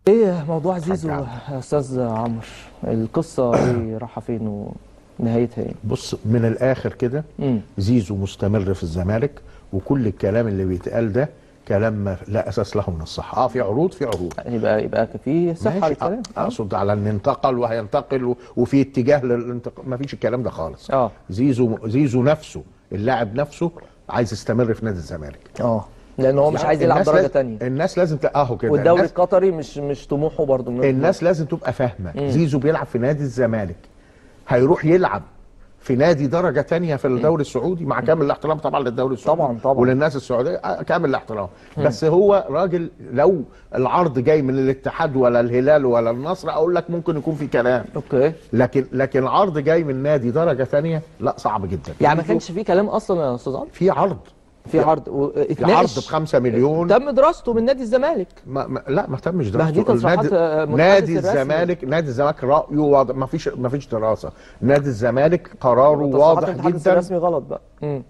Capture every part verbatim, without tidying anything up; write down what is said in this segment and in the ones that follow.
ايه موضوع زيزو يا استاذ عمرو؟ القصه ايه؟ رايحه فين ونهايتها ايه؟ بص من الاخر كده، زيزو مستمر في الزمالك، وكل الكلام اللي بيتقال ده كلام ما لا اساس له من الصحه. اه في عروض في عروض يبقى يبقى في صحه للكلام. اقصد على ان انتقل وهينتقل وفي اتجاه للانتقال، ما فيش الكلام ده خالص. اه زيزو زيزو نفسه اللاعب نفسه عايز يستمر في نادي الزمالك. اه لان هو مش عايز يلعب درجه ثانيه. الناس لازم اهو كده، والدوري القطري مش مش طموحه برضه. الناس لازم تبقى فاهمه. زيزو بيلعب في نادي الزمالك، هيروح يلعب في نادي درجه ثانيه في الدوري السعودي، مع كامل الاحترام طبعا للدوري السعودي طبعا طبعا وللناس السعوديه، كامل الاحترام. بس هو راجل لو العرض جاي من الاتحاد ولا الهلال ولا النصر اقول لك ممكن يكون في كلام، اوكي، لكن لكن عرض جاي من نادي درجه ثانيه لا، صعب جدا. يعني ما كانش في كلام اصلا يا استاذ عمرو؟ في عرض في عرض و... في عرض بخمسة مليون تم دراسته من نادي الزمالك. ما ما لا ما تمش دراسته. ما دي تصريحات نادي, نادي الزمالك نادي الزمالك رايه واضح، ما فيش ما فيش دراسه. نادي الزمالك قراره واضح جدا. المتحدث الرسمي غلط بقى. امم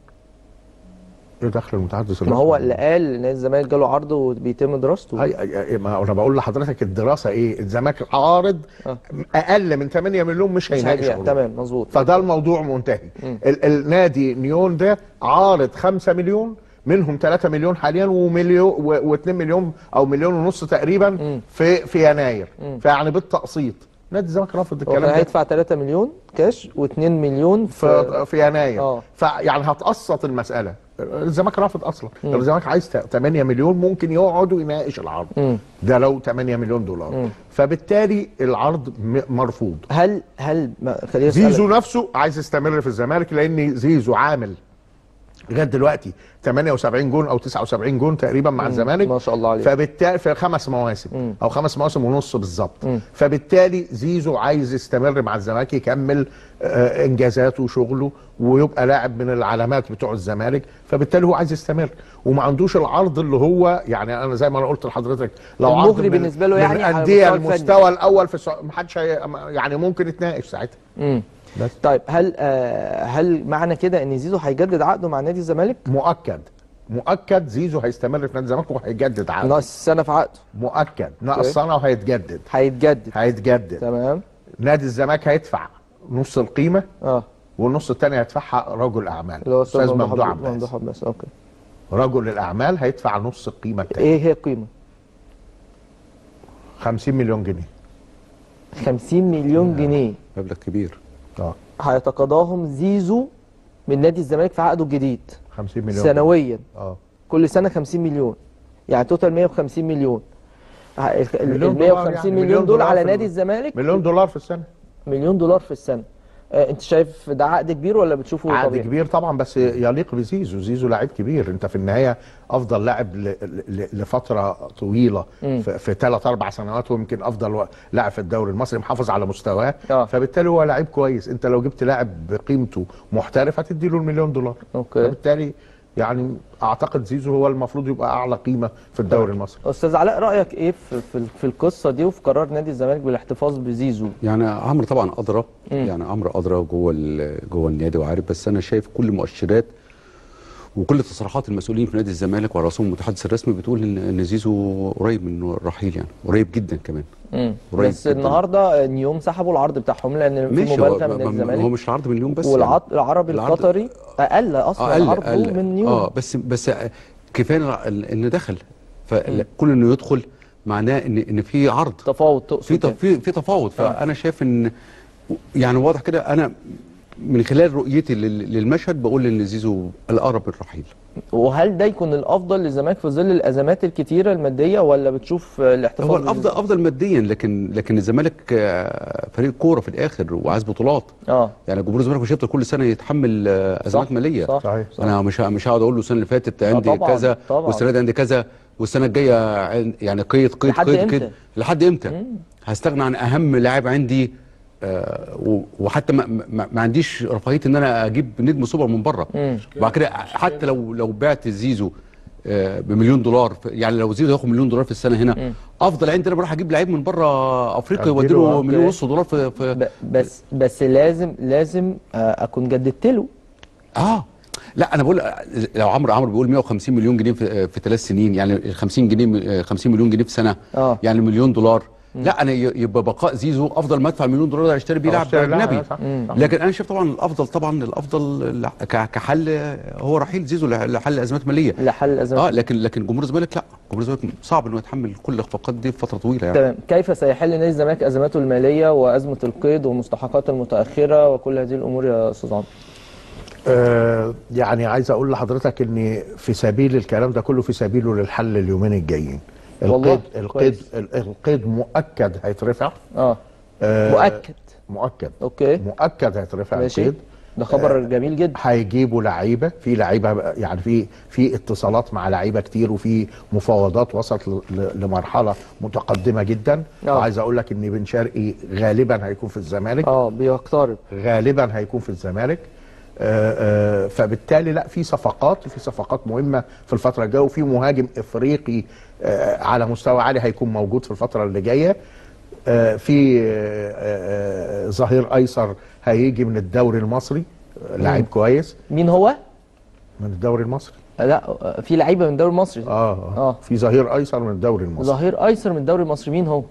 ايه دخل المتحدث الرسمي؟ ما هو اللي قال نادي الزمالك جاله عرض وبيتم دراسته. اي ما انا بقول لحضرتك الدراسه ايه؟ الزمالك عارض أه. اقل من ثمانية مليون مش هيناقش. تمام مظبوط. فده الموضوع منتهي. ال النادي نيون ده عارض خمسة مليون، منهم ثلاثة مليون حاليا ومليون و2 مليون او مليون ونص تقريبا مم. في في يناير، فيعني بالتقسيط نادي الزمالك رافض الكلام ده. هيدفع ثلاثة مليون كاش و2 مليون في في يناير. اه فيعني هتقسط المساله. الزمالك رافض اصلا. لو الزمالك عايز ثمانية مليون ممكن يقعد ويناقش العرض. مم. ده لو ثمانية مليون دولار. مم. فبالتالي العرض مرفوض. هل هل زيزو نفسه عايز يستمر في الزمالك، لان زيزو عامل لغايه دلوقتي ثمانية وسبعين جون او تسعة وسبعين جون تقريبا مع الزمالك، ما شاء الله عليه. فبالتالي في خمس مواسم مم. او خمس مواسم ونص بالظبط. فبالتالي زيزو عايز يستمر مع الزمالك، يكمل آه انجازاته وشغله ويبقى لاعب من العلامات بتوع الزمالك، فبالتالي هو عايز يستمر وما عندوش العرض اللي هو يعني انا زي ما انا قلت لحضرتك لو عرض من بالنسبه له يعني من انديه المستوى الاول في السعوديه ما حدش يعني ممكن يتناقش ساعتها. امم بس. طيب هل آه هل معنى كده ان زيزو هيجدد عقده مع نادي الزمالك؟ مؤكد مؤكد زيزو هيستمر في نادي الزمالك وهيجدد عقده. ناقص سنه في عقده؟ مؤكد ناقص سنه وهيتجدد. هيتجدد هيتجدد تمام. نادي الزمالك هيدفع نص القيمه اه والنص الثاني هيدفعها رجل اعمال استاذ ممدوح عباس. عباس اوكي. رجل الاعمال هيدفع نص القيمه بتاعته. ايه هي القيمه؟ خمسين مليون جنيه. خمسين مليون جنيه مبلغ كبير. اه هيتقاضاهم زيزو من نادي الزمالك في عقده الجديد خمسين مليون سنويا. اه كل سنه خمسين مليون، يعني توتال مية وخمسين مليون. ال مية وخمسين يعني مليون دول على نادي الزمالك مليون دولار في السنه. مليون دولار في السنه. آه انت شايف ده عقد كبير ولا بتشوفه عقد طبيعي؟ كبير طبعا، بس يليق بزيزو. زيزو لاعب كبير، انت في النهايه افضل لاعب لفتره طويله في ثلاث اربع سنوات، ويمكن افضل لاعب في الدوري المصري، محافظ على مستواه. آه. فبالتالي هو لاعب كويس. انت لو جبت لاعب بقيمته محترف هتدي له المليون دولار. اوكي. فبالتالي يعني اعتقد زيزو هو المفروض يبقى اعلى قيمه في الدوري المصري. استاذ علاء، رايك ايه في في, في القصه دي وفي قرار نادي الزمالك بالاحتفاظ بزيزو؟ يعني عمرو طبعا ادرى، يعني عمرو ادرى جوه جوه النادي وعارف، بس انا شايف كل المؤشرات وكل تصريحات المسؤولين في نادي الزمالك ورئيسهم المتحدث الرسمي بتقول ان ان زيزو قريب من الرحيل، يعني قريب جدا كمان. امم بس جداً. النهارده نيوم سحبوا العرض بتاعهم لان في مبالغه من الزمالك. هو مش العرض من نيوم بس، والعرض يعني العربي القطري اقل اصلا أقل عرضه أقل من نيوم. اه بس بس كفايه انه دخل، فكل انه يدخل معناه ان ان في عرض تفاوض تقصد في في في تفاوض. فانا شايف ان يعني واضح كده، انا من خلال رؤيتي للمشهد بقول ان زيزو الاقرب للرحيل. وهل ده يكون الافضل للزمالك في ظل الازمات الكتيره الماديه، ولا بتشوف الاحتفاظ؟ هو الافضل افضل ماديا، لكن لكن الزمالك فريق كوره في الاخر وعايز بطولات. اه يعني جمهور الزمالك مش هيفضل كل سنه يتحمل ازمات ماليه. صح صحيح صح. انا مش مش هقعد اقول له السنه اللي فاتت عندي كذا والسنه دي عندي كذا والسنه الجايه يعني قيد قيد قيد قيد لحد امتى؟ هستغنى عن اهم لاعب عندي. آه وحتى ما, ما, ما عنديش رفاهيه ان انا اجيب نجم سوبر من بره. وبعد كده حتى لو لو بعت زيزو آه بمليون دولار، يعني لو زيزو ياخد مليون دولار في السنه هنا، مم. افضل عندي انا بروح اجيب لعيب من بره افريقيا وادي له مليون ونص دولار في, في بس بس لازم لازم اكون جددت له. اه لا انا بقول لو عمرو عمرو بيقول مية وخمسين مليون جنيه في, في ثلاث سنين، يعني خمسين جنيه خمسين مليون جنيه في سنه، اه يعني مليون دولار. مم. لا انا يبقى بقاء زيزو افضل ما ادفع مليون دولار اشتري بيه لاعب اجنبي. لكن انا شايف طبعا الافضل طبعا الافضل كحل هو رحيل زيزو لحل ازمات ماليه. لحل الازمات اه لكن لكن جمهور الزمالك لا، جمهور الزمالك صعب انه يتحمل كل الاخفاقات دي في فتره طويله يعني. تمام. كيف سيحل نادي الزمالك ازماته الماليه وازمه القيد ومستحقات المتاخره وكل هذه الامور يا استاذ عمرو؟ آه يعني عايز اقول لحضرتك ان في سبيل الكلام ده كله في سبيله للحل اليومين الجايين. القيد القيد القيد مؤكد هيترفع. اه, آه مؤكد مؤكد اوكي مؤكد هيترفع القيد. ده خبر آه جميل جدا. هيجيبوا لعيبه، في لعيبه يعني في في اتصالات مع لعيبه كتير وفي مفاوضات وصلت لمرحله متقدمه جدا. آه. وعايز اقول لك ان بن شرقي غالبا هيكون في الزمالك. اه بيقترب غالبا هيكون في الزمالك. آه آه فبالتالي لا في صفقات وفي صفقات مهمه في الفتره الجايه، وفي مهاجم افريقي آه على مستوى عالي هيكون موجود في الفتره اللي جايه. آه في آه آه ظهير ايسر هيجي من الدوري المصري، لعيب كويس. مين هو؟ من الدوري المصري. لا في لعيبه من الدوري المصري. اه اه في ظهير ايسر من الدوري المصري. ظهير ايسر من الدوري المصري، مين هو؟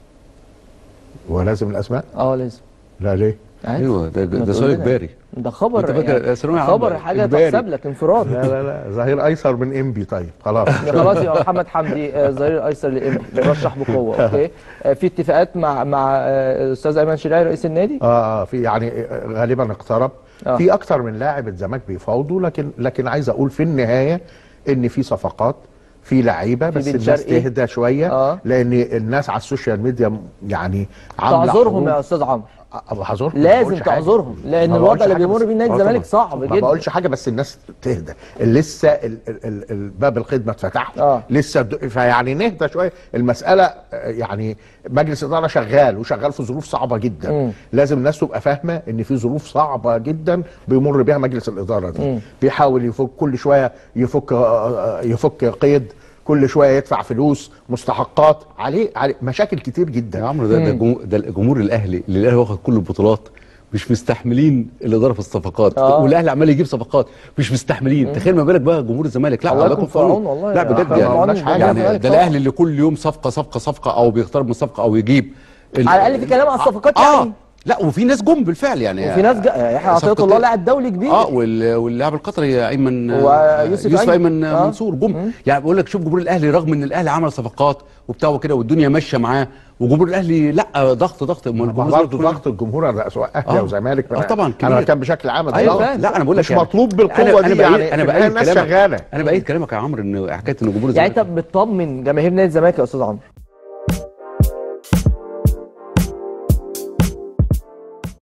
هو لازم الاسماء؟ اه لازم. لا ليه؟ ايوه ده ده سؤال اجباري. ده خبر يعني خبر حاجه تحسب لك انفراد. لا لا لا ظهير ايسر من انبي. طيب خلاص خلاص يا محمد حمدي ظهير ايسر لانبي مرشح بقوه. اوكي في اتفاقات مع مع الاستاذ ايمن شراعي رئيس النادي. اه اه في يعني غالبا اقترب. آه. في اكتر من لاعب الزمالك بيفاوضوا، لكن لكن عايز اقول في النهايه ان في صفقات، في لعيبه، بس الناس تهدى شويه. آه. لان الناس على السوشيال ميديا يعني عامله تعذرهم يا استاذ عمرو. بعذرهم لازم تعذرهم لان الوضع اللي بيمر بيه نادي الزمالك صعب جدا. ما بقولش حاجه بس الناس تهدى، لسه الباب القيد ما اتفتحش. آه. لسه فيعني نهدى شويه. المساله يعني مجلس اداره شغال وشغال في ظروف صعبه جدا. م. لازم الناس تبقى فاهمه ان في ظروف صعبه جدا بيمر بيها مجلس الاداره دي. م. بيحاول يفك كل شويه، يفك يفك قيد، كل شويه يدفع فلوس، مستحقات عليه, عليه مشاكل كتير جدا يا عمرو. ده ده, ده الجمهور الاهلي اللي الاهلي واخد كل البطولات مش مستحملين الاداره في الصفقات. آه. والاهلي عمال يجيب صفقات مش مستحملين. تخيل ما بالك بقى جمهور الزمالك. لا الله يكون في عون والله. لا بجد يعني, يعني ده الاهلي اللي كل يوم صفقه صفقه صفقه او بيقترب من صفقه او يجيب على الاقل في كلام على الصفقات. آه. يعني لا وفي ناس جم بالفعل يعني. وفي ناس يحيى عطيه الله لاعب دولي كبير. اه واللاعب القطري ايمن يوسف ايمن آه. منصور جم. مم. يعني بقول لك شوف جمهور الاهلي رغم ان الاهلي عمل صفقات وبتاع كده والدنيا ماشيه معاه، وجمهور الاهلي لا ضغط ضغط برضه ضغط الجمهور على سواء اهلي او زمالك. اه طبعا كبير. انا كان بشكل عام. أيوة لا انا بقول لك مش يعني مطلوب بالقوه دي. يعني انا بقيت الناس شغاله. انا بقيت كلامك يا عمرو ان حكايه ان جمهور يعني انت بتطمن جماهير نادي الزمالك يا استاذ عمرو؟